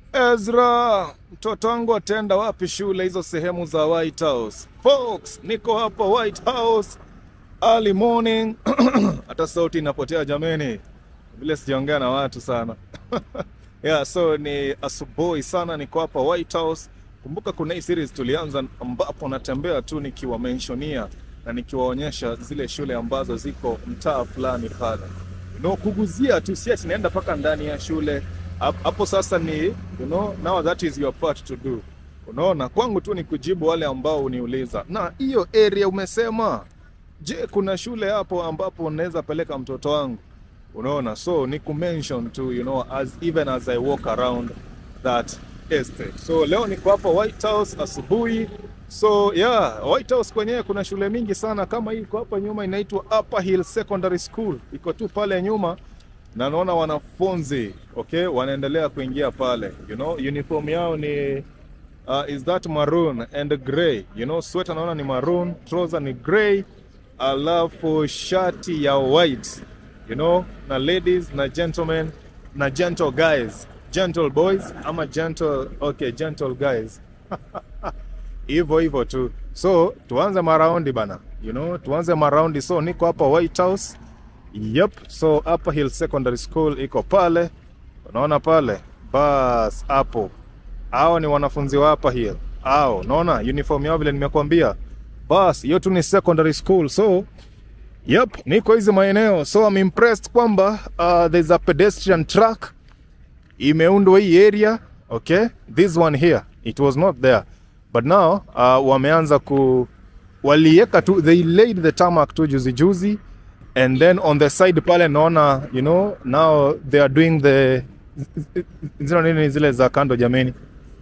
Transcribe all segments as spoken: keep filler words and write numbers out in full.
Ezra, mtoto wangu atenda wapi shule hizo sehemu za White House? Folks, niko hapa White House early morning. Hata sauti inapotea jameni. Vile sijaongea na watu sana. Yeah, so ni asubuhi sana, niko hapa White House. Kumbuka kuna hii series tulianza ambapo natembea tu nikiwa mentionia na nikiwaonyesha zile shule ambazo ziko mtaa fulani pale. No, kuguzia tu, si ati naenda paka ndani ya shule. Hapo sasa ni, you know, now that is your part to do. Unaona, kwangu tu ni kujibu wale ambao uniuliza. Na hiyo area umesema, je, kuna shule hapo ambapo unaweza peleka mtoto wangu? Unaona, so ni kumention tu, you know, as even as I walk around that estate. So leo niko hapa White House asubuhi. So yeah, White House kwenyewe kuna shule mingi sana. Kama hii iko hapa nyuma inaitwa Upper Hill Secondary School. Iko tu pale nyuma. Na naona wanafunzi, okay, wanaendelea kuingia pale. You know, uniform yao ni uh, is that maroon and grey. You know, sweater naona ni maroon, trouser ni grey, alafu shati ya white. You know, na ladies, na gentlemen, na gentle guys. Gentle boys, ama gentle, okay, gentle guys. Hivyo hivyo tu. So, tuanze maraundi bana. You know, tuanze maraundi. So, niko hapa White House. Yep, so Upper Hill Secondary School iko pale. Unaona pale? Bas, hapo. Hao ni wanafunzi wa Upper Hill. Hao, unaona uniform yao vile nimekuambia. Bas, hiyo tu ni secondary school. So, yep, niko hizo maeneo. So I'm impressed kwamba uh, there's a pedestrian track imeundwa hii area, okay? This one here, it was not there. But now, uh, wameanza ku walieka tu, they laid the tarmac tu juzi juzi. And then on the side pale naona, you know, now they are doing the zile nini zile za kando jameni.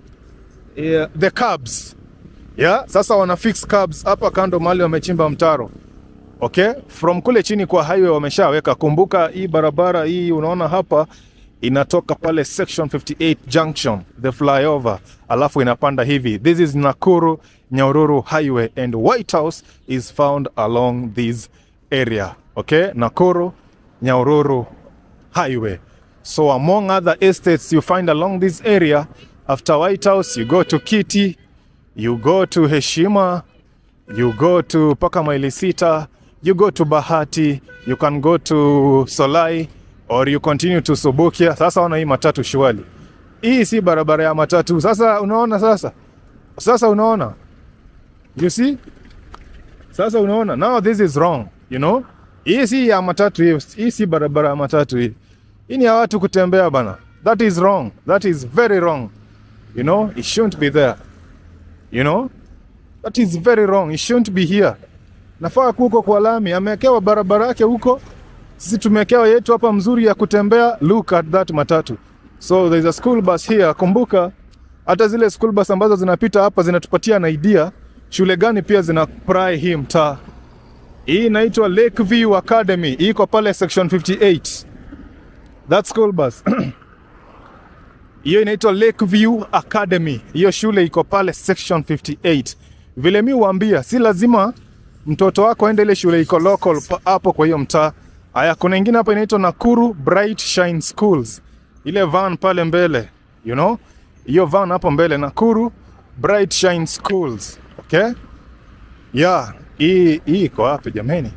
Yeah, the curbs. Yeah, sasa wana fix curbs hapa kando mahali wamechimba mtaro. Okay? From kule chini kwa highway wameshaweka. Kumbuka hii barabara hii unaona hapa inatoka pale section fifty-eight junction, the flyover, alafu inapanda hivi. This is Nakuru Nyahururu highway and White House is found along this area. Okay, Nakuru Nyahururu highway. So among other estates you find along this area, after White House you go to Kiti, you go to Heshima, you go to paka Maili Sita, you go to Bahati, you can go to Solai, or you continue to Subukia. Sasa wana hii matatu shwali. Hii si barabara ya matatu. Sasa unaona sasa. Sasa unaona. You see? Sasa unaona. Now this is wrong, you know? Hii si ya matatu hii. Hii si barabara ya matatu hii. Hii ni ya watu kutembea bana. That is wrong. That is very wrong. You know? It shouldn't be there. You know? That is very wrong. It shouldn't be here. Nafaa kuko kwa lami. Amekewa barabara yake huko. Sisi tumekewa yetu hapa mzuri ya kutembea. Look at that matatu. So there's a school bus here. Kumbuka hata zile school bus ambazo zinapita hapa zinatupatia na idea shule gani pia zina pry hii mtaa. Hii inaitwa Lakeview Academy. Hii iko pale section fifty-eight. That school bus. Hiyo inaitwa Lakeview Academy. Hiyo shule iko pale section fifty-eight. Vile mimi huambia si lazima mtoto wako aende ile shule iko local hapo kwa hiyo mtaa. Aya, kuna ingine hapa inaitwa Nakuru Bright Shine Schools. Ile van pale mbele, you know? Hiyo van hapo mbele, Nakuru Bright Shine Schools. Okay? Yeah, hii hii iko wapi jameni?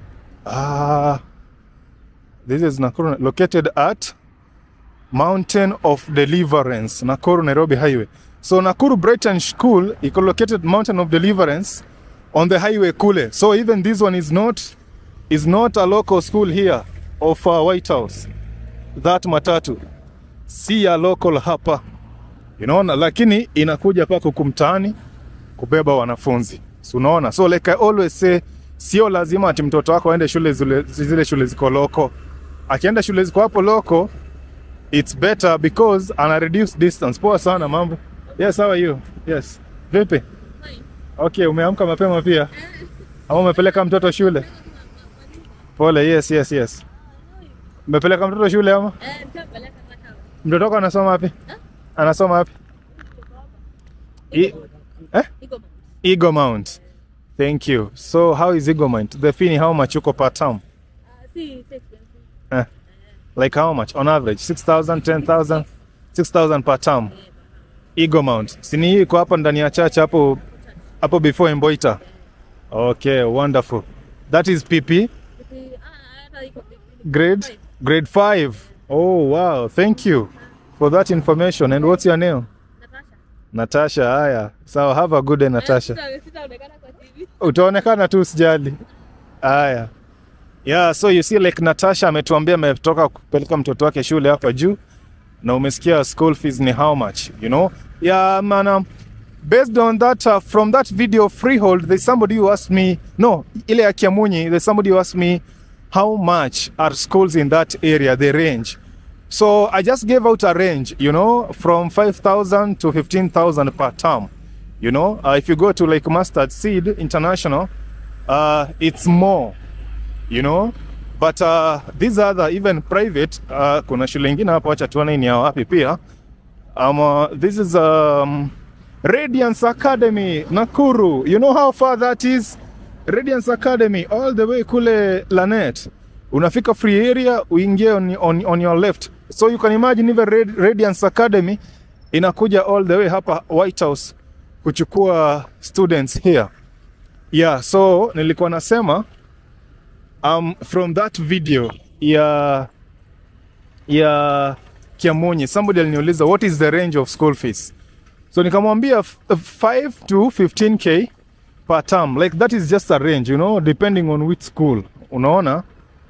Ah, this is Nakuru, located at Mountain of Deliverance, Nakuru Nairobi Highway. So Nakuru Bright Shine School iko located Mountain of Deliverance on the highway kule. So even this one is not is not a local school here of uh, White House. That matatu si ya local hapa. You know, lakini inakuja pa kumtaani kubeba wanafunzi. So unaona, so like I always say, sio lazima ati mtoto wako aende shule zile, zile shule ziko local. Akienda shule ziko hapo local, it's better because ana reduce distance. Poa sana mambo. Yes, how are you? Yes. Vipi? Okay, umeamka mapema pia? Au umepeleka mtoto shule? Pole, yes, yes, yes. Umepeleka mtoto shule ama? Eh, nitapeleka mtoto. Mtoto wako anasoma wapi? Eh? Anasoma wapi? Eagle eh? Mount. Eagle Mount. Thank you. So how is Eagle Mount? The fee how much uko per term? Uh, see, it's expensive. Eh. Like how much on average? six thousand, ten thousand? six thousand per term. Eagle Mount. Sini hii iko hapa ndani ya church hapo hapo before Mboita. Okay, wonderful. That is P P. Grade grade five. Oh wow, thank you for that information. And what's your name? Natasha. Natasha, haya. So have a good day, Natasha. Utaonekana tu usijali. Haya. Yeah, so you see like Natasha ametuambia ametoka kupeleka mtoto wake shule hapa juu na umesikia school fees ni how much, you know? Yeah, man, um, based on that, uh, from that video Freehold, there's somebody who asked me, no, ile ya Kiamunyi, there's somebody who asked me how much are schools in that area, the range. So I just gave out a range, you know, from five thousand to fifteen thousand per term. You know, uh, if you go to like Mustard Seed International, uh, it's more, you know. But uh, these other, even private, uh, kuna shule ingine hapa wacha tuone ni ya wapi pia. Um, uh, this is um, Radiance Academy, Nakuru. You know how far that is? Radiance Academy, all the way kule Lanet. Unafika free area, uingie on, on, on your left. So you can imagine even Rad Radiance Academy inakuja all the way hapa White House kuchukua students here. Yeah, so nilikuwa nasema um, from that video ya ya Kiamunyi, somebody aliniuliza what is the range of school fees. So nikamwambia five to fifteen K per term. Like that is just a range, you know, depending on which school. Unaona?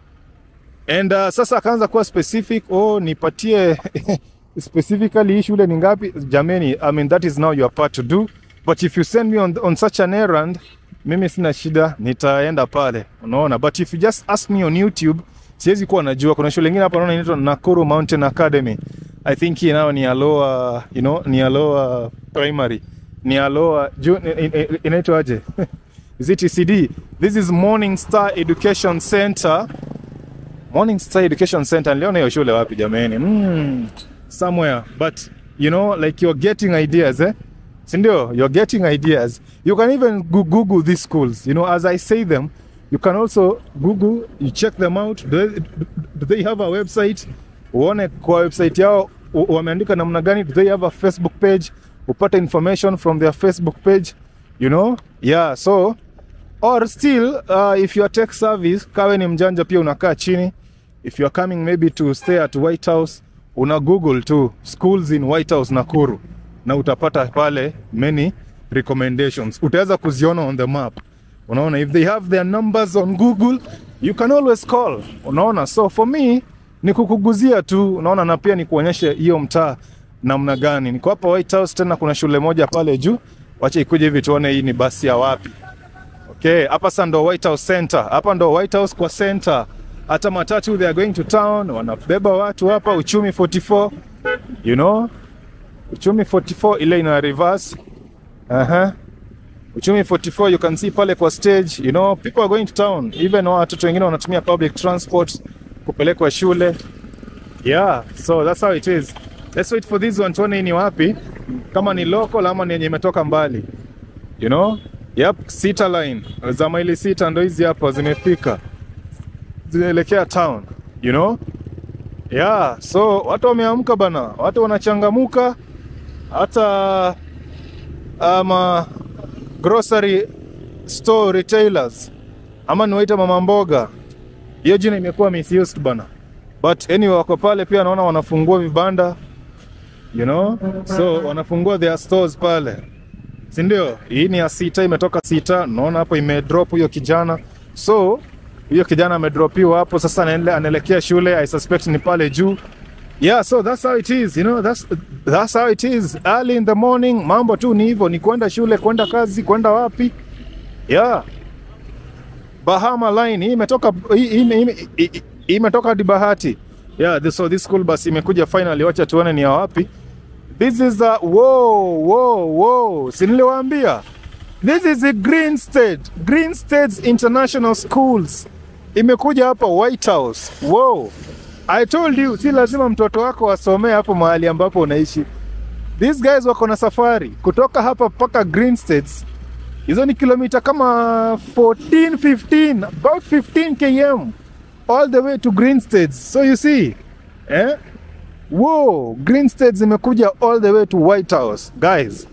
And uh, sasa akaanza kuwa specific, oh nipatie specifically hii shule ni ngapi? Jameni, I mean that is now your part to do. But if you send me on, on such an errand, mimi sina shida, nitaenda pale. Unaona? But if you just ask me on YouTube, siwezi kuwa najua. Kuna shule nyingine hapa naona inaitwa Nakuru Mountain Academy. I think hii nao ni lower, you know, ni lower primary. Ni lower, inaitwa aje? Is it E C D? This is Morning Star Education Center. Morning Star Education Center. Leo hiyo shule wapi jameni? Mm, somewhere. But you know, like you're getting ideas, eh? Sindio, you're getting ideas. You can even Google these schools. You know, as I say them, you can also Google, you check them out. Do they, do they have a website? Uone kwa website yao wameandika namna gani? Do they have a Facebook page? Upate information from their Facebook page, you know? Yeah, so or still uh, if you are tech service, kawe ni mjanja pia unakaa chini. If you are coming maybe to stay at White House, una Google to schools in White House Nakuru na utapata pale many recommendations. Utaweza kuziona on the map. Unaona, if they have their numbers on Google, you can always call. Unaona, so for me ni kukuguzia tu, unaona, na pia ni kuonyesha hiyo mtaa namna gani. Niko hapa White House, tena kuna shule moja pale juu. Wacha ikuje hivi tuone hii ni basi ya wapi. Okay, hapa sasa ndo White House Center. Hapa ndo White House kwa center. Hata matatu they are going to town, wanabeba watu hapa. Uchumi forty-four, you know, Uchumi forty-four ile ina reverse. Aha. Uchumi forty-four, you can see pale kwa stage, you know, people are going to town. Even watoto wengine wanatumia public transport kupelekwa shule. Yeah, so that's how it is. Let's wait for this one tuone ni wapi, kama ni local ama ni yenye imetoka mbali. You know? Yep, Sita line. Za Maili Sita ndo hizi hapa zimefika. Zinaelekea town, you know? Yeah, so watu wameamka bana. Watu wanachangamuka. Hata ama grocery store retailers ama niwaita mama mboga, hiyo jina imekuwa misused bana. But anyway, wako pale pia naona wanafungua vibanda, you know, so wanafungua their stores pale, si ndio? Hii ni ya Sita, imetoka Sita. Naona hapo imedrop huyo kijana, so huyo kijana amedropiwa hapo. Sasa anaelekea shule, I suspect ni pale juu. Yeah, so that's how it is, you know, that's that's how it is. Early in the morning, mambo tu ni hivyo, ni kwenda shule, kwenda kazi, kwenda wapi. Yeah. Bahama line, hii imetoka hii imetoka hadi Bahati. Yeah, this, so this school bus imekuja finally, wacha tuone ni ya wapi. This is a whoa, whoa, whoa. Si niliwaambia. This is a Green State, Green States International Schools. Imekuja hapa White House. Whoa. I told you, si lazima mtoto wako asomee hapo mahali ambapo unaishi. These guys wako na safari kutoka hapa paka Green States. Hizo ni kilomita kama fourteen, fifteen, about fifteen kilometers all the way to Green States. So you see, eh? Whoa, green states zimekuja all the way to White House, guys.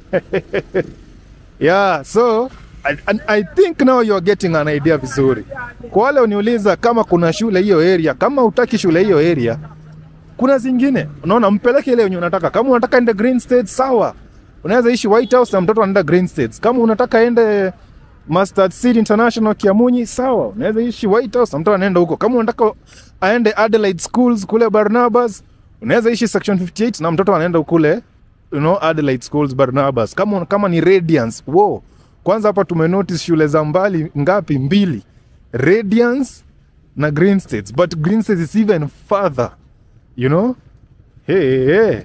Yeah, so I, I, I think now you're getting an idea vizuri. Kwa wale uniuliza kama kuna shule hiyo area, kama utaki shule hiyo area, kuna zingine. Unaona, mpeleke ile yenye unataka. Kama unataka ende green states, sawa. Unaweza ishi White House na mtoto anaenda green states. Kama unataka ende Mustard Seed International Kiamunyi, sawa. Unaweza ishi White House na mtoto anaenda huko. Kama unataka aende Adelaide Schools kule Barnabas, unaweza ishi section fifty-eight na mtoto anaenda kule, you know, Adelaide Schools Barnabas. Kama kama ni Radiance, wow. Kwanza hapa tumenotice shule za mbali ngapi? Mbili. Radiance na Green States. But Green States is even further, you know? Hey, hey.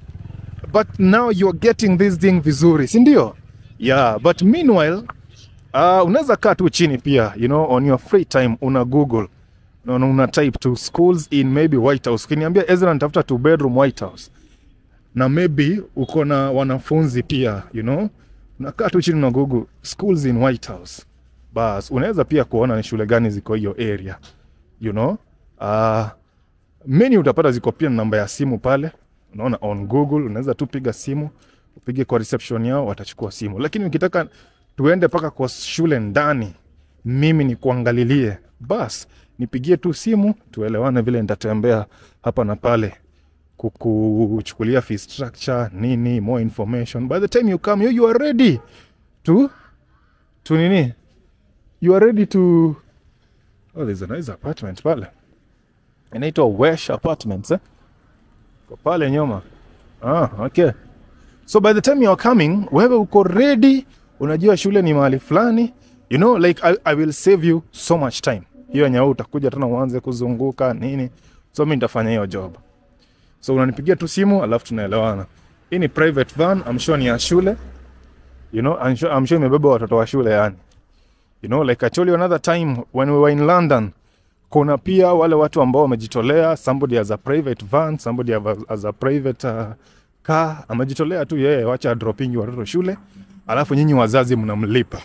But now you're getting this thing vizuri, si ndio? Yeah, but meanwhile, uh, unaweza kaa tu chini pia, you know, on your free time, una Google. No, no, una type to schools in maybe White House. Kiniambia Ezra nitafuta two bedroom White House. Na maybe uko na wanafunzi pia, you know? Unakaa tu chini na Google schools in White House. Bas, unaweza pia kuona ni shule gani ziko hiyo area. You know? Uh, many utapata ziko pia namba ya simu pale. Unaona on Google, unaweza tu piga simu, upige kwa reception yao, watachukua simu. Lakini ukitaka tuende paka kwa shule ndani, mimi ni kuangalilie, bas, nipigie tu simu, tuelewane vile nitatembea hapa na pale. Kukuchukulia fee structure, nini, more information. By the time you come here, you are ready to, to nini? You are ready to, oh, there's a nice apartment pale. Inaitwa Wesh Apartments, eh? Kwa pale nyoma. Ah, okay. So by the time you are coming, wewe uko ready, unajua shule ni mahali fulani, you know, like I, I will save you so much time. Hiyo nyao utakuja tena uanze kuzunguka nini. So mimi nitafanya hiyo job. So unanipigia tu simu alafu tunaelewana. Hii ni private van, I'm sure ni ya shule. You know, I'm sure, I'm sure imebeba watoto wa shule yani. You know, like I told you another time when we were in London, kuna pia wale watu ambao wamejitolea, somebody has a private van, somebody has a private uh, car, amejitolea tu yeye, wacha dropping watoto shule, alafu nyinyi wazazi mnamlipa.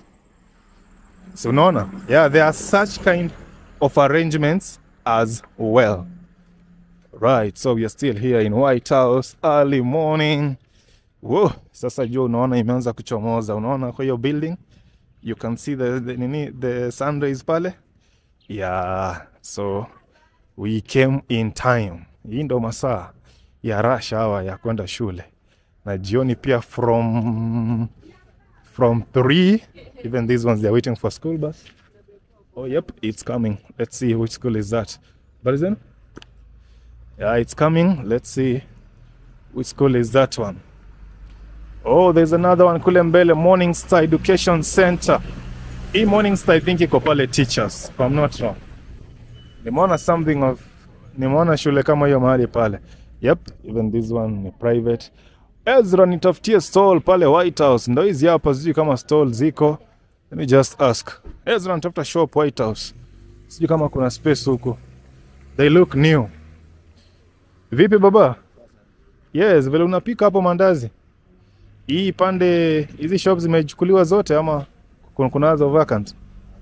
So unaona? Yeah, there are such kind of arrangements as well. Right, so we are still here in White House, early morning. Whoa, sasa jua unaona imeanza kuchomoza. Unaona kwa hiyo building? You can see the, the, the, the sun rays pale. Yeah, so we came in time. Hii ndo masaa ya rush hour ya kwenda shule. Na jioni pia from from three, even these ones they're waiting for school bus. Oh yep, it's coming. Let's see which school is that. Barizan? Yeah, it's coming. Let's see which school is that one. Oh, there's another one kule mbele, Morning Star Education Center. Hii Morning Star I think iko pale Teachers, if I'm not wrong. Nimeona something of, nimeona shule kama hiyo mahali pale. Yep, even this one ni private. Ezra nitafutie stall pale White House. Ndio hizi hapa sijui kama stall ziko. Let me just ask. Ezra nitafuta shop White House. Sijui kama kuna space huko. They look new. Vipi baba? Yes, vile unapika hapo mandazi. Hii pande, hizi shops zimechukuliwa zote ama kuna kunazo vacant?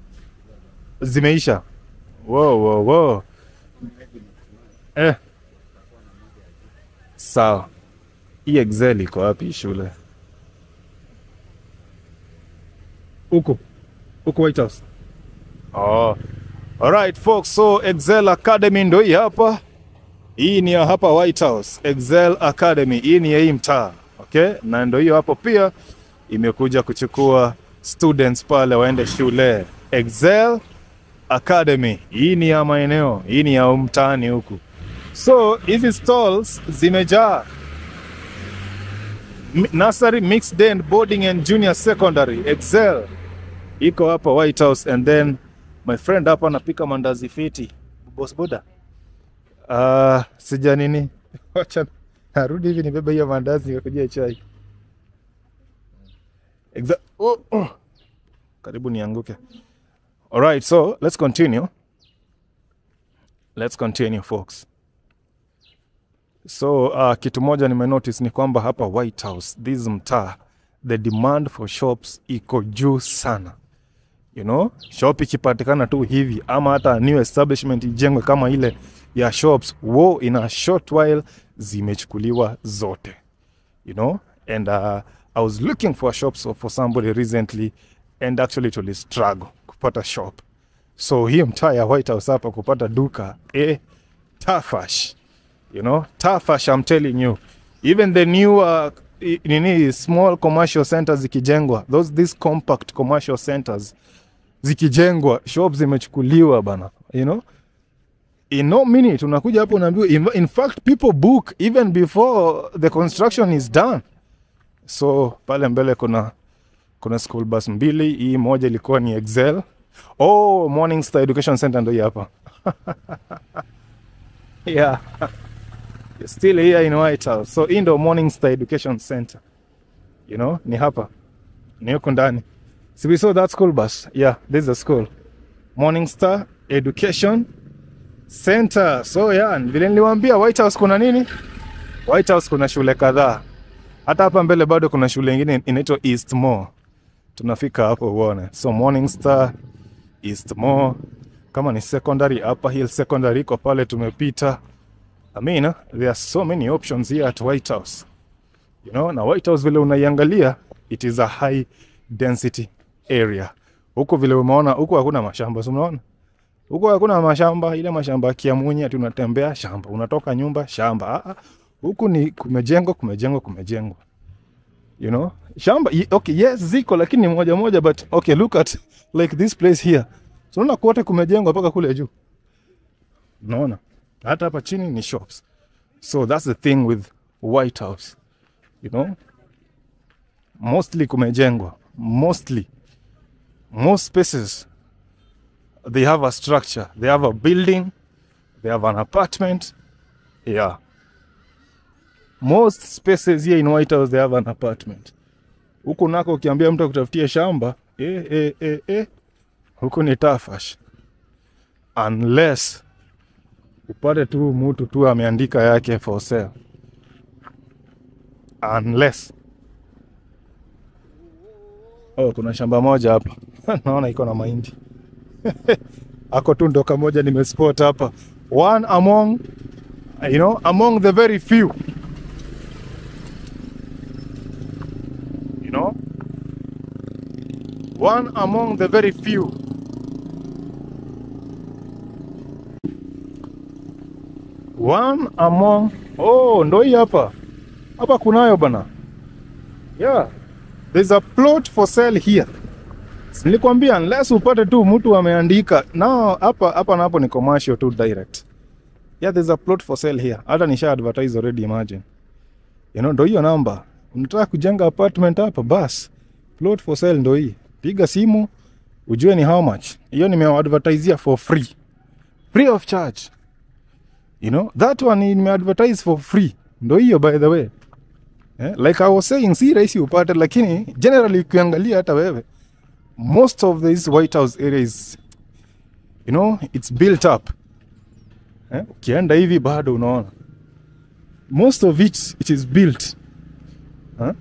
Zimeisha. Wow, wow, wow. Eh. Sawa. Hii Excel iko wapi shule? Huko. Huko White House. Oh. Alright folks, so Excel Academy ndio hii hapa. Hii ni ya hapa White House, Excel Academy. Hii ni ya hii mtaa. Okay? Na ndio hiyo hapo pia imekuja kuchukua students pale waende shule. Excel Academy. Hii ni ya maeneo, hii ni ya mtaani huku. So, hizi stalls zimejaa. Nursery, mixed day and boarding and junior secondary. Excel. Iko hapa White House and then my friend hapa anapika mandazi fiti. Boss Boda. Ah, uh, sija nini. Wacha narudi hivi nibebe hiyo mandazi nikakujia chai. Excel. Oh, oh. Karibu nianguke. All right, so let's continue. Let's continue folks. So uh, kitu moja nimenotice ni kwamba hapa White House, this mtaa, the demand for shops iko juu sana. You know, shop ikipatikana tu hivi ama hata new establishment ijengwe kama ile ya shops, wow, in a short while zimechukuliwa zote, you know. And uh, I was looking for a shop so for somebody recently, and actually to struggle kupata shop. So hii mtaa ya White House hapa kupata duka, eh, toughish, you know, toughish, I'm telling you. Even the new uh, nini small commercial centers zikijengwa, those these compact commercial centers zikijengwa, shops zimechukuliwa bana, you know. In no minute unakuja hapo unaambiwa, in fact people book even before the construction is done. So pale mbele kuna kuna school bus mbili, hii moja ilikuwa ni Excel. Oh, Morning Star Education Center ndio hapa. Yeah. Still here in White House. So in the Morning Star Education Center, you know, ni hapa, ni huko ndani. So we saw that school bus. Yeah, this is a school, Morning Star Education Center. So yeah, vile niliwaambia White House kuna nini? White House kuna shule kadhaa. Hata hapa mbele bado kuna shule nyingine inaitwa Eastmore. Tunafika hapo uone. So Morning Star, Eastmore, kama ni secondary, Upper Hill Secondary kwa pale tumepita. I mean, uh, there are so many options here at White House. You know, na White House vile unaiangalia, it is a high density area. Huko vile umeona, huko hakuna mashamba, so unaona? Huko hakuna mashamba, ile mashamba Kiamunyi ati unatembea shamba, unatoka nyumba shamba. Ah, huku ni kumejengwa, kumejengwa, kumejengwa. You know? Shamba, okay, yes, ziko lakini moja moja, but okay, look at like this place here. So unaona kote kumejengwa mpaka kule juu. Unaona? Hata hapa chini ni shops. So that's the thing with White House. You know? Mostly kumejengwa. Mostly. Most spaces, they have a structure. They have a building. They have an apartment. Yeah. Most spaces here in White House, they have an apartment. Huku nako ukiambia mtu kutafutia shamba, eh, eh, eh, eh, huku ni toughish. Unless upate tu mtu tu ameandika yake for sale. Unless. Oh, kuna shamba moja hapa. Naona iko na mahindi. Ako tu ndo kamoja nimespot hapa. One among, you know, among the very few. You know? One among the very few. One among, oh, ndo hii hapa. Hapa kunayo bana. Yeah. There's a plot for sale here. Nilikwambia unless upate tu mtu ameandika. Now hapa hapa na hapo ni commercial tu direct. Yeah, there's a plot for sale here. Hata nisha advertise already, imagine. You know, ndo hiyo namba. Unataka kujenga apartment hapa, bas. Plot for sale ndo hii. Piga simu, ujue ni how much. Hiyo nimeadvertise for free. Free of charge. You know, that one nimeadvertise for free. Ndo hiyo by the way. Yeah, like I was saying, si rahisi upate, lakini generally ukiangalia hata wewe, most of these White House areas, you know, it's built up. Yeah, ukienda hivi bado unaona. Most of it, it is built. Huh?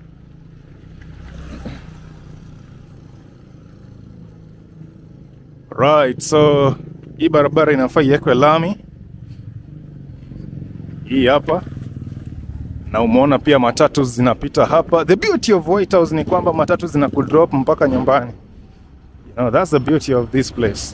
Right, so hii barabara inafaa iwekwe lami. Hii hapa. Na umeona pia matatu zinapita hapa. The beauty of White House ni kwamba matatu zinakudrop mpaka nyumbani. You know, that's the beauty of this place.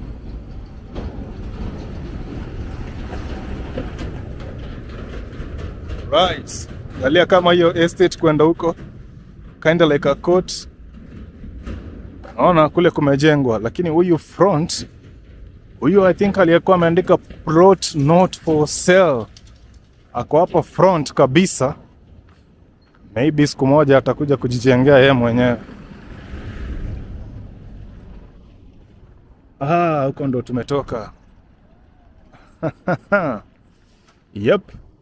Right. Angalia kama hiyo estate kwenda huko. Kinda like a court. Naona kule kumejengwa, lakini huyu front, huyu I think aliyekuwa ameandika plot not for sale. Ako hapa front kabisa. Maybe siku moja atakuja kujijengea yeye mwenyewe. Ah, huko ndo tumetoka. Yep.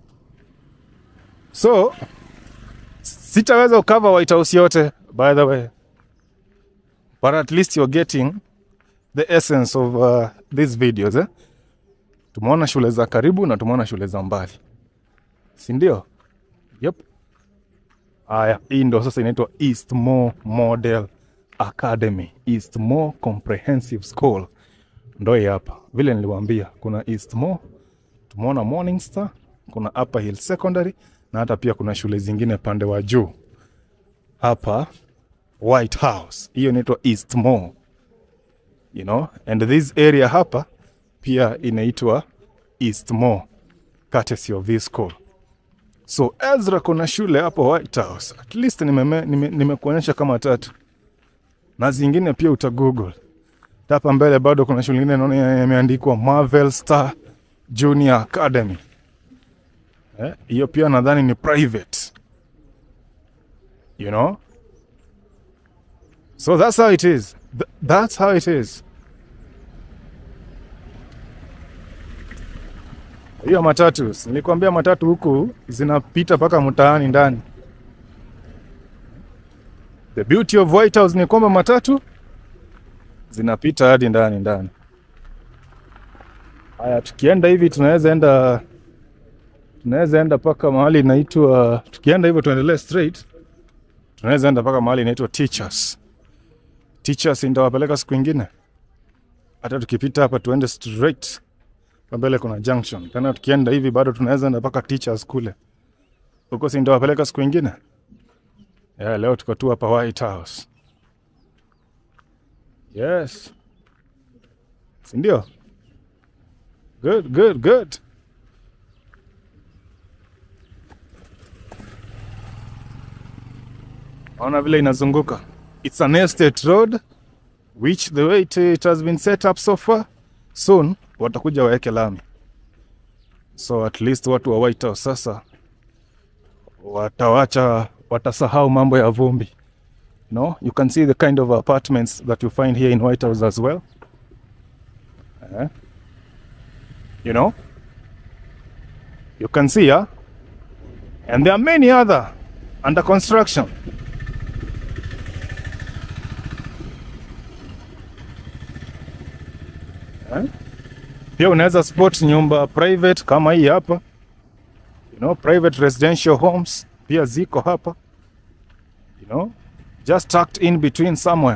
So, sitaweza cover White House yote, by the way. But at least you're getting the essence of uh, these videos, eh? Tumeona shule za karibu na tumeona shule za mbali. Si ndio? Yep. Aya, hii ndo sasa inaitwa Eastmore Model Academy. Eastmore Comprehensive School. Ndo hii hapa. Vile niliwaambia, kuna Eastmore, tumeona Morning Star, kuna Upper Hill Secondary na hata pia kuna shule zingine pande wa juu. Hapa White House, hiyo inaitwa East Mall. You know, and this area hapa pia inaitwa East Mall, courtesy of this school. So Ezra kuna shule hapo White House. At least nimekuonyesha nime kama tatu. Na zingine pia uta Google. Hapa mbele bado kuna shule nyingine naona imeandikwa Marvel Star Junior Academy. Eh, hiyo pia nadhani ni private. You know? So that's how it is. Th that's how it is. Hiyo matatu, nilikwambia matatu huku zinapita paka mtaani ndani. The beauty of White House ni kwamba matatu zinapita hadi ndani ndani. Haya, tukienda hivi tunaweza enda tunaweza enda paka mahali inaitwa, tukienda hivyo tuendelee straight, tunaweza enda paka mahali inaitwa Teachers. Teachers ndio wapeleka siku nyingine. Hata tukipita hapa tuende straight. Mbele kuna junction. Tena tukienda hivi bado tunaweza enda paka Teachers kule. Huko si ndio wapeleka siku nyingine? Yeah, leo tuko tu hapa White House. Yes. Si ndio? Good, good, good. Ona vile inazunguka. It's an estate road, which the way it, it has been set up so far, soon watakuja waeke lami. So at least watu wa White House sasa watawacha, watasahau mambo ya vumbi. You know, you can see the kind of apartments that you find here in White House as well. Uh, you know, you can see, huh? And there are many other under construction. Uh, pia unaweza spot nyumba private kama hii hapa. You know, private residential homes pia ziko hapa. You know, just tucked in between somewhere.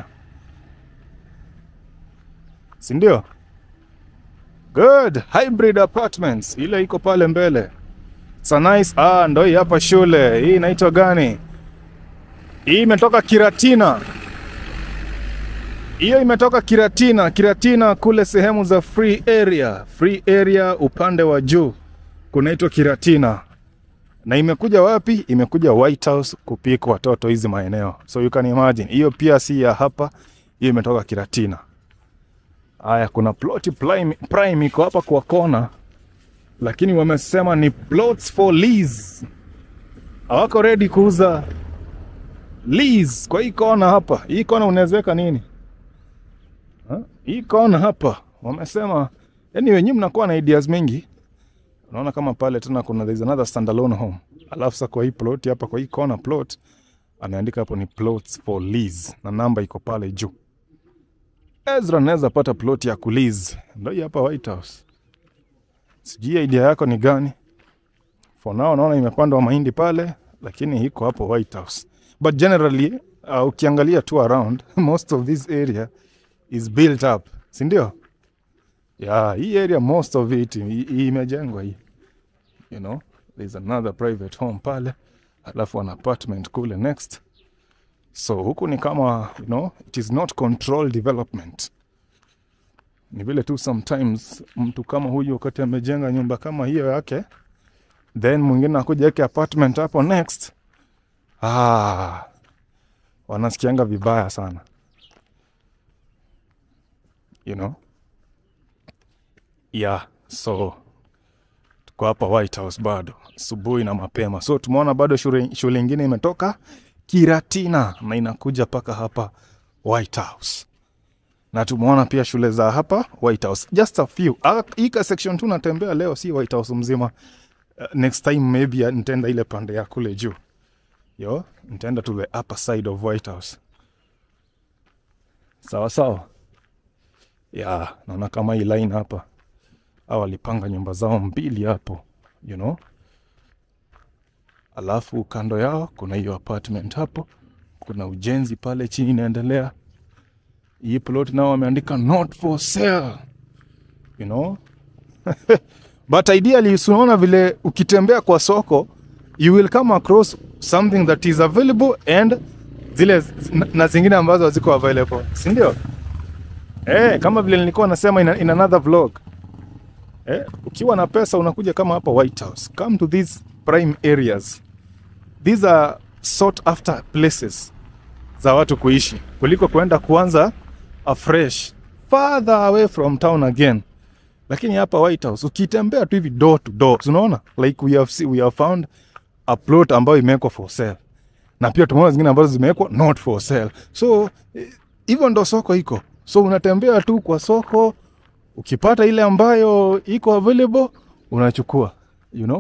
Sindio? Good. Hybrid apartments. Ile iko pale mbele. It's a nice. Ah, ndo hii hapa shule. Hii inaitwa gani? Hii imetoka Kiratina. Hiyo imetoka Kiratina. Kiratina kule sehemu za free area. Free area upande wa juu kunaitwa Kiratina. Na imekuja wapi? Imekuja White House kupika watoto hizi maeneo. So you can imagine. Hiyo pia si ya hapa. Hiyo imetoka Kiratina. Haya, kuna plot prime, prime iko hapa kwa kona. Lakini wamesema ni plots for lease. Hawako ready kuuza lease kwa hii kona hapa. Hii kona unawezeka nini? Ha? Hii kona hapa wamesema, yani wenyewe mnakuwa na ideas mingi. Unaona kama pale tena kuna there is another standalone home. Alafu sasa kwa hii plot hapa, kwa hii corner plot ameandika hapo ni plots for lease na namba iko pale juu. Ezra anaweza pata plot ya kulease. Ndio hii hapa White House. Sijui idea yako ni gani? For now naona imepandwa mahindi pale, lakini iko hapo White House. But generally, uh, ukiangalia tu around, most of this area is built up. Si ndio? Yeah, hii area most of it imejengwa hii. You know, there's another private home pale, alafu an apartment kule next. So huku ni kama, you know, it is not controlled development. Ni vile tu sometimes mtu kama huyu wakati amejenga nyumba kama hiyo yake, then mwingine akuja yake apartment hapo next. Ah, wanasikianga vibaya sana. You know? Yeah, so tuko hapa White House bado asubuhi na mapema. So tumeona bado shule shule nyingine imetoka Kiratina na inakuja paka hapa White House. Na tumeona pia shule za hapa White House. Just a few. Hika section tu natembea leo si White House mzima. Uh, next time maybe nitaenda ile pande ya kule juu. Yo, nitaenda to the upper side of White House. Sawa sawa. Yeah, naona kama hii line hapa. Hawa walipanga nyumba zao mbili hapo, you know. Alafu kando yao kuna hiyo apartment hapo. Kuna ujenzi pale chini inaendelea. Hii plot nao wameandika not for sale. You know? But ideally usiona vile ukitembea kwa soko you will come across something that is available and zile na zingine ambazo haziko available, si ndio? Eh, kama vile nilikuwa nasema in, in another vlog. Eh, ukiwa na pesa unakuja kama hapa White House. Come to these prime areas. These are sought after places za watu kuishi kuliko kuenda kuanza afresh farther away from town again. Lakini hapa White House ukitembea tu hivi door to door, unaona like we have see, we have found a plot ambayo imewekwa for sale. Na pia tumeona zingine ambazo zimewekwa not for sale. So hivyo ndo soko iko. So unatembea tu kwa soko, ukipata ile ambayo iko available unachukua, you know?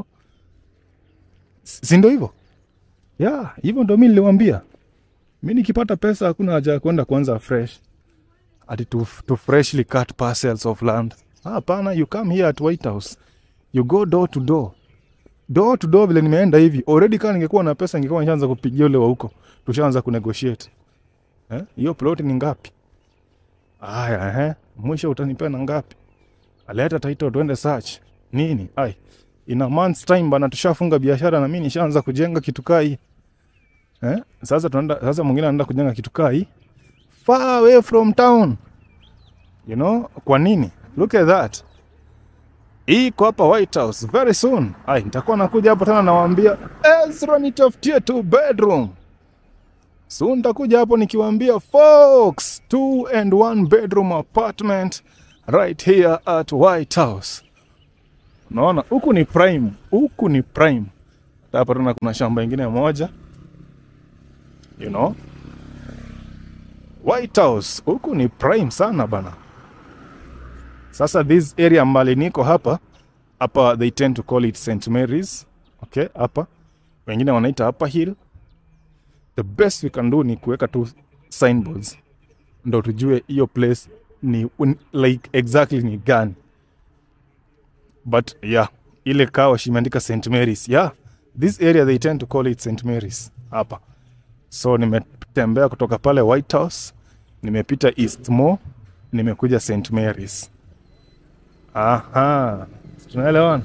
Si ndio hivyo? Yeah, hivyo ndo mimi niliwaambia. Mimi nikipata pesa hakuna haja ya kwenda kuanza fresh. Ati to, to freshly cut parcels of land. Hapana, you come here at White House. You go door to door. Door to door vile nimeenda hivi. Already kama ningekuwa na pesa ningekuwa nishaanza kupigia ule wa huko. Tushaanza kunegotiate. Eh? Hiyo plot ni ngapi? Aya, eh. Mwisho utanipea na ngapi? Aleta title tuende search. Nini? Ai. In a month's time bana tushafunga biashara na mimi nishaanza kujenga kitu kai. Eh? Sasa tunaenda sasa mwingine anaenda kujenga kitu kai far away from town. You know? Kwa nini? Look at that. Iko hapa White House very soon. Ai, nitakuwa nakuja hapo tena nawaambia Ezra nitafutie two bedroom. Soon nitakuja hapo nikiwaambia folks, two and one bedroom apartment right here at White House. Unaona, huku ni prime, huku ni prime. Hapa tena kuna shamba ingine moja. You know? White House, huku ni prime sana bana. Sasa this area mbali niko hapa, hapa they tend to call it Saint Mary's. Okay, hapa. Wengine wanaita hapa hill. The best we can do ni kuweka tu signboards. Ndo tujue hiyo place ni like exactly ni gani. But yeah, ile kawa shimeandika Saint Mary's. Yeah, this area they tend to call it Saint Mary's. Hapa. So nimetembea kutoka pale White House, nimepita Eastmore, nimekuja Saint Mary's. Aha, tunaelewana.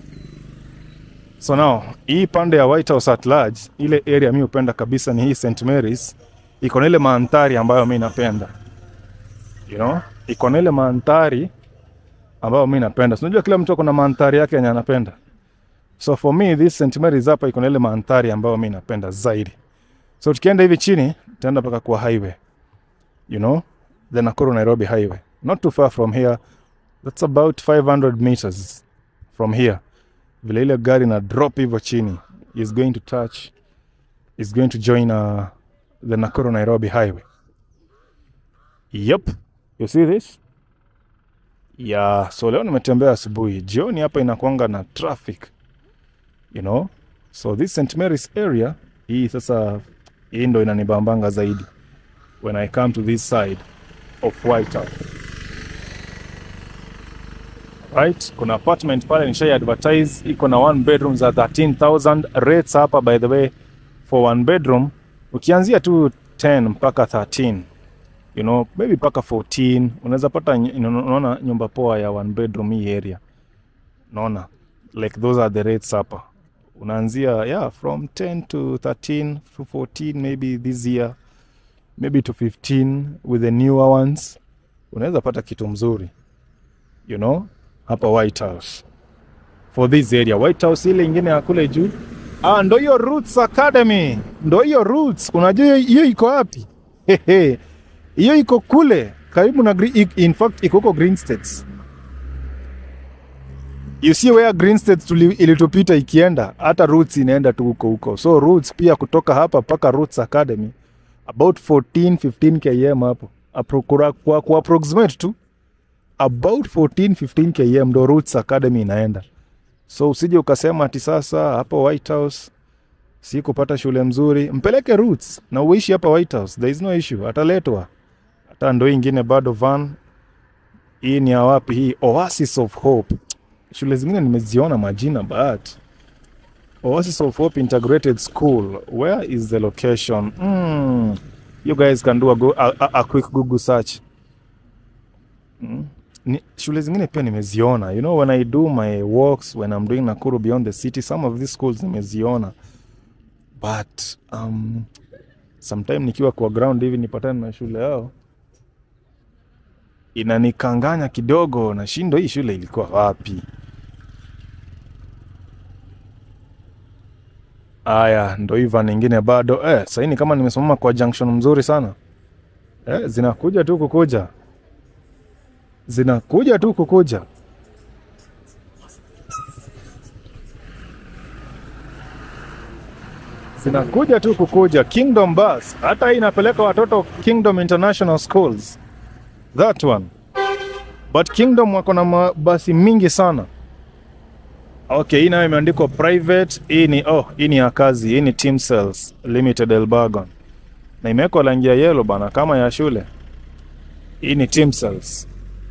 So now, hii pande ya White House at large, ile area mimi upenda kabisa ni hii Saint Mary's. Iko na ile mandhari ambayo mimi napenda. You know? Iko na ile mandhari ambayo mimi napenda. Unajua kila mtu kuna mandhari yake yenye anapenda. So for me this Saint Mary's hapa iko na ile mandhari ambayo mimi napenda zaidi. So tukienda hivi chini, tutaenda mpaka kwa highway. You know? The Nakuru Nairobi highway. Not too far from here. That's about five hundred meters from here. Vile ile gari na drop hivyo chini is going to touch, is going to join uh, the Nakuru Nairobi highway. Yep. You see this? Yeah, so leo nimetembea asubuhi. Jioni hapa inakuanga na traffic. You know? So this Saint Mary's area, hii sasa hii ndo inanibambanga zaidi when I come to this side of White House. Right, kuna apartment pale nishai advertise, iko na one bedroom za thirteen thousand. Rates hapa by the way for one bedroom ukianzia tu ten mpaka thirteen, you know, maybe mpaka fourteen unaweza pata. Unaona nyumba poa ya one bedroom hii area, unaona, like those are the rates hapa. Unaanzia yeah from ten to thirteen to fourteen, maybe this year, maybe to fifteen with the newer ones. Unaweza pata kitu mzuri, you know, hapa White House for this area. White House ile ingine ya kule juu, ah, ndo hiyo Roots Academy, ndo hiyo Roots. Unajua hiyo iko wapi? Hehe, hiyo iko kule karibu na, in fact iko huko Green States. You see where Green States ilitupita ikienda, hata Roots inaenda tu huko huko. So Roots pia kutoka hapa paka Roots Academy about fourteen fifteen kilometers hapo. Apro kwa, kwa approximate tu about fourteen fifteen kilometers ndo Roots Academy inaenda. So usije ukasema ati sasa hapa White House si kupata shule mzuri, mpeleke Roots na uishi hapa White House, there is no issue, ataletwa. Hata ndo ingine bado van. Hii ni ya wapi hii? Oasis of Hope. Shule zingine nimeziona majina, but Oasis of Hope Integrated School, where is the location? Mm. You guys can do a, go, a, a quick Google search. Mm. ni, shule zingine pia nimeziona. You know, when I do my walks, when I'm doing Nakuru beyond the city, some of these schools nimeziona. But um, sometime nikiwa kwa ground hivi nipatane na shule yao, inanikanganya kidogo na shindo hii shule ilikuwa wapi. Aya, ndo hiva nyingine bado. Eh, sasa ni kama nimesimama kwa junction mzuri sana. Eh, zinakuja tu kukuja. Zinakuja tu kukuja. Zinakuja tu kukuja. Kingdom Bus. Hata hii inapeleka watoto Kingdom International Schools. That one. But Kingdom wako na basi mingi sana. Okay, hii nayo imeandikwa private. Hii ni, oh, hii ni ya kazi. Hii ni Team Cells Limited Elbagon. Na imewekwa rangi ya yellow bana kama ya shule. Hii ni Team Cells.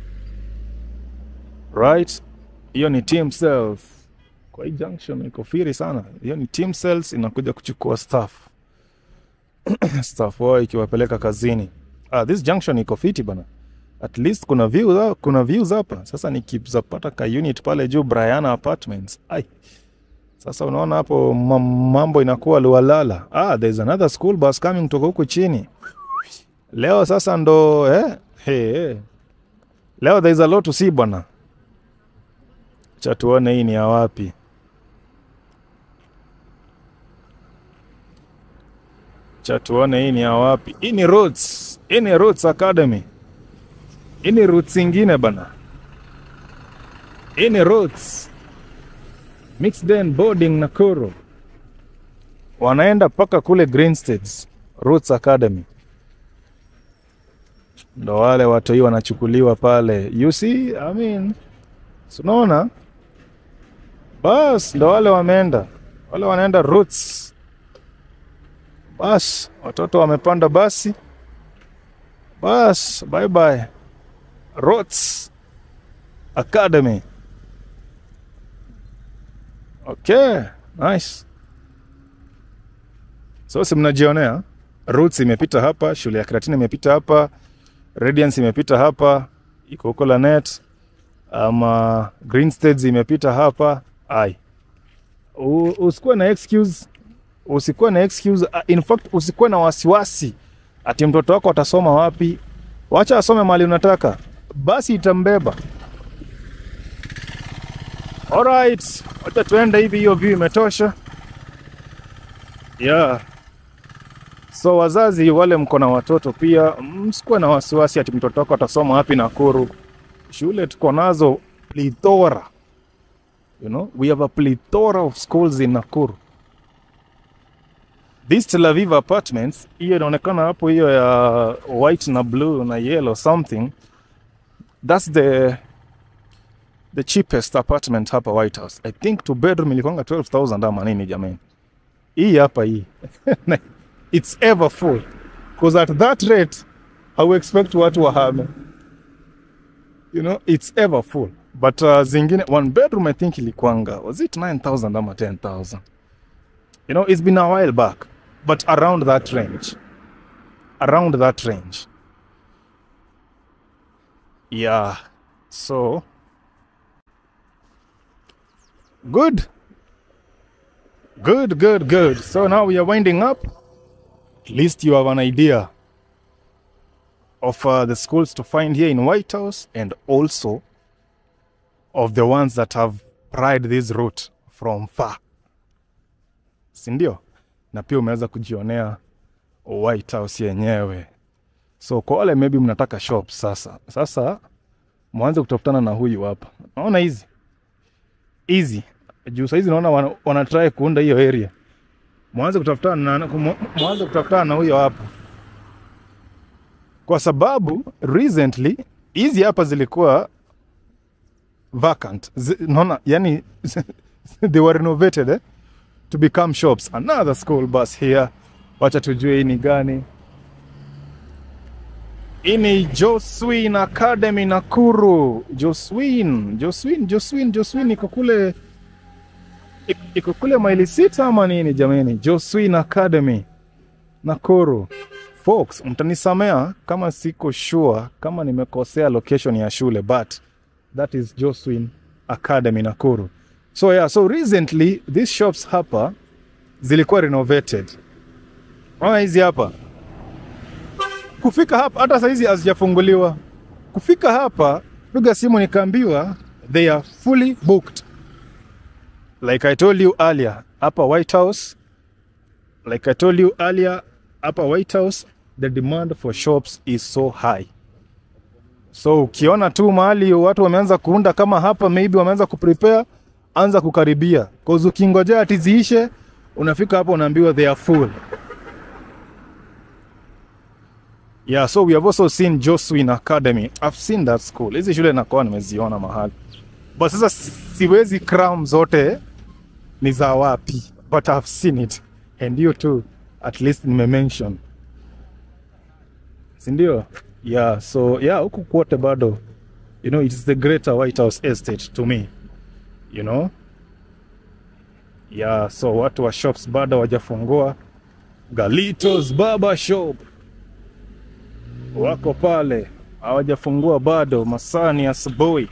Right? Hiyo ni Team Cells. Kwa hii junction iko firi sana. Hiyo ni Team Cells inakuja kuchukua staff. Staff wao ikiwapeleka kazini. Ah, this junction iko fiti bana. At least kuna view, kuna views hapa. Sasa nikipata ka unit pale juu Briana Apartments. Ai. Sasa unaona hapo mambo inakuwa lualala. Ah, there's another school bus coming kutoka huko chini. Leo sasa ndo eh hey, hey. Leo there's a lot to see bwana. Cha tuone hii ni ya wapi. Cha tuone hii ni ya wapi. Hii ni Roots. Hii ni Roots Academy. Hii ni Roots ingine bana. Hii ni Roots Mixed and Boarding Nakuru. Wanaenda paka kule Green States. Roots Academy. Ndo wale watu hii wanachukuliwa pale. You see, I mean, unaona? Bas, ndo wale wameenda. Wale wanaenda Roots. Bas, watoto wamepanda basi. Bas, bye bye. Roots Academy. Okay, nice. So si mnajionea, Roots imepita hapa, shule ya Kratini imepita hapa, Radiance imepita hapa, iko huko Lanet, ama Green States imepita hapa. Ai. Usikuwe na excuse, usikuwe na excuse, in fact usikuwe na wasiwasi ati mtoto wako atasoma wapi. Wacha asome mahali unataka. Basi itambeba. Alright, wacha tuende hivi, hiyo view imetosha. Yeah. So wazazi wale mko na watoto pia, msikuwe na wasiwasi ati mtoto wako atasoma wapi Nakuru. Shule tuko nazo plethora. You know, we have a plethora of schools in Nakuru. These Tel Aviv Apartments, hiyo inaonekana hapo, hiyo ya white na blue na yellow something. That's the the cheapest apartment hapa White House. I think two bedroom ilikuanga twelve thousand ama nini jamani. Hii hapa hii. It's ever full. Because at that rate, I would expect watu wahame. You know, it's ever full. But uh, zingine, one bedroom I think ilikuanga, was it nine thousand ama ten thousand? You know, it's been a while back. But around that range. Around that range. Yeah. So, good. Good, good, good. So now we are winding up. At least you have an idea of uh, the schools to find here in White House, and also of the ones that have pried this route from far. Sindio? Na pia umeweza kujionea White House yenyewe. So kwa wale maybe mnataka shops sasa. Sasa mwanze kutafutana na huyu hapa. Naona hizi. Easy. Juu saizi naona wana, wana try kuunda hiyo area. Mwanze kutafutana na mwanze kutafutana na huyo hapa. Kwa sababu recently hizi hapa zilikuwa vacant. Naona yani they were renovated eh, to become shops. Another school bus here. Wacha tujue hii ni gani. Ini Joswin Academy Nakuru. Joswin, Joswin, Joswin, Joswin iko kule iko kule Maili Sita ama nini jamani? Joswin Academy Nakuru. Folks, mtanisamea kama siko sure kama nimekosea location ya shule, but That is Joswin Academy Nakuru. So yeah, so recently these shops hapa zilikuwa renovated. Kama hizi hapa. Kufika hapa hata saizi hazijafunguliwa. Kufika hapa piga simu nikaambiwa they are fully booked. Like I told you earlier, hapa White House, like I told you earlier, hapa White House, the demand for shops is so high. So ukiona tu mahali watu wameanza kuunda kama hapa, maybe wameanza kuprepare, anza kukaribia. Cause ukingojea ati ziishe, unafika hapa unaambiwa they are full. Yeah, so we have also seen Joswin Academy. I've seen that school. Hizi shule nakuwa nimeziona mahali. But sasa siwezi cram zote ni za wapi. But I've seen it. And you too, at least nime-mention. Sindio? Yeah, so yeah, huku kwote bado. You know, it is the greater White House estate to me. You know? Yeah, so watu wa shops bado wajafungua. Galitos Barber Shop. Wako pale. Hawajafungua bado, masaa ni asubuhi.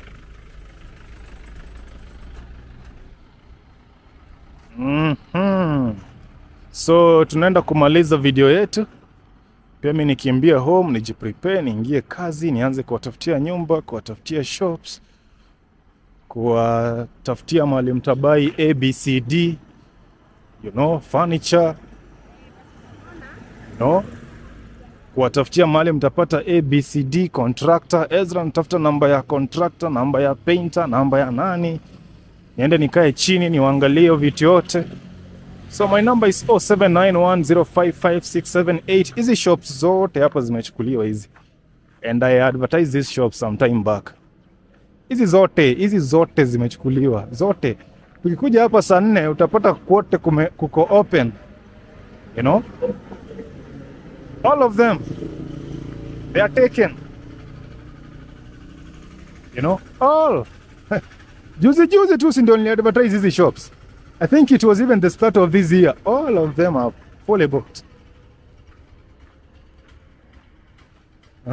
Mhm. So tunaenda kumaliza video yetu. Pia mimi nikimbia home, nijiprepare, niingie kazi, nianze kuwatafutia nyumba, kuwatafutia shops, kuwatafutia mahali mtabai A B C D, you know, furniture, you know, kuwatafutia mahali mtapata A B C D, contractor, Ezra nitafuta namba ya contractor, namba ya painter, namba ya nani. Niende nikae chini niwaangalie vitu yote. So my number is zero seven nine one zero five five six seven eight. Hizi shops zote hapa zimechukuliwa hizi. And I advertised this shop some time back. Hizi zote, hizi zote zimechukuliwa. Zote. Ukikuja hapa saa nne utapata kote kuko open. You know? All of them. They are taken. You know? All. Juzi juzi tu si ndio niliadvertise hizi shops. I think it was even the start of this year. All of them are fully booked. Huh?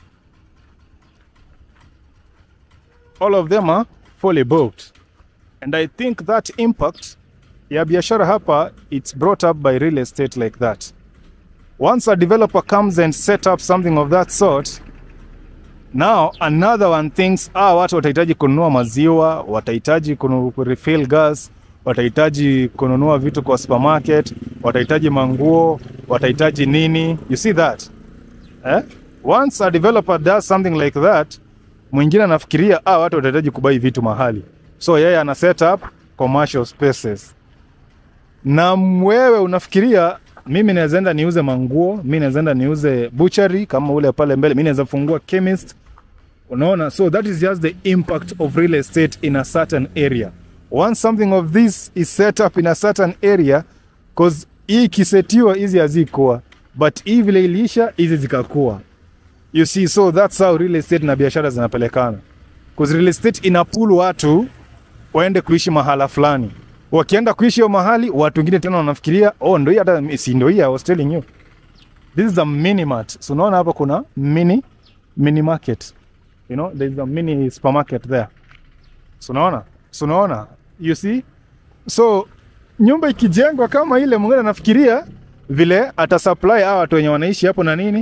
All of them are fully booked. And I think that impact ya biashara hapa, it's brought up by real estate like that. Once a developer comes and set up something of that sort, now another one thinks, ah, watu watahitaji kununua maziwa, watahitaji kurefill gas, watahitaji kununua vitu kwa supermarket, watahitaji manguo, watahitaji nini. You see that? Eh? Once a developer does something like that, mwingine anafikiria, ah, watu watahitaji kubai vitu mahali. So yeye ana set up commercial spaces. Na wewe unafikiria, mimi nawezaenda niuze manguo, mimi nawezaenda niuze butchery kama ule pale mbele, mimi naweza fungua chemist. Unaona? So that is just the impact of real estate in a certain area. Once something of this is set up in a certain area, cause hii kisetiwa hizi hazikuwa, but hii vile ilisha hizi zikakuwa. You see, so that's how real estate na biashara zinapelekana. Cause real estate inapull watu waende kuishi mahala fulani. Wakienda kuishi hiyo mahali, watu wengine tena wanafikiria, oh ndio hii hata si ndio hii I was telling you. This is a mini mart. So unaona hapa kuna mini mini market. You know, there is a mini supermarket there. So unaona? So unaona? You see? So nyumba ikijengwa kama ile, mwingine anafikiria vile ata supply hawa watu wenye wanaishi hapo na nini?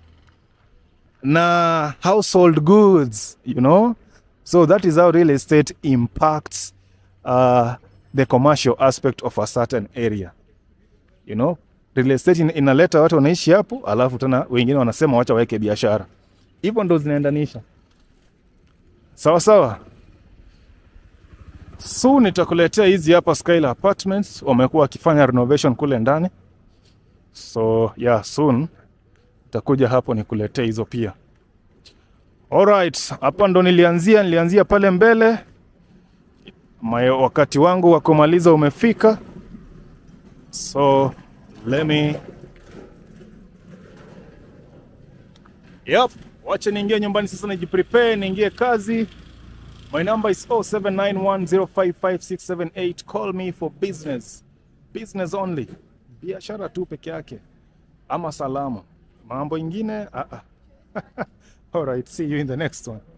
Na household goods, you know? So that is how real estate impacts uh, the commercial aspect of a certain area. You know? Real estate in, inaleta watu wanaishi hapo, alafu tena wengine wanasema wacha waweke biashara. Hivyo ndo zinaendanisha. Sawa sawa. Soon nitakuletea hizi hapa Skylar Apartments. Wamekuwa wakifanya renovation kule ndani. So yeah, soon nitakuja hapo nikuletee hizo pia. Alright, hapa ndo nilianzia, nilianzia pale mbele. My, wakati wangu wa kumaliza umefika. So let me Yep, wacha niingie nyumbani sasa, nijiprepare niingie kazi. My number is zero seven nine one zero five five six seven eight. Call me for business. Business only. Biashara tu peke yake. Ama salamu. Mambo ingine, ah ah. All right, see you in the next one.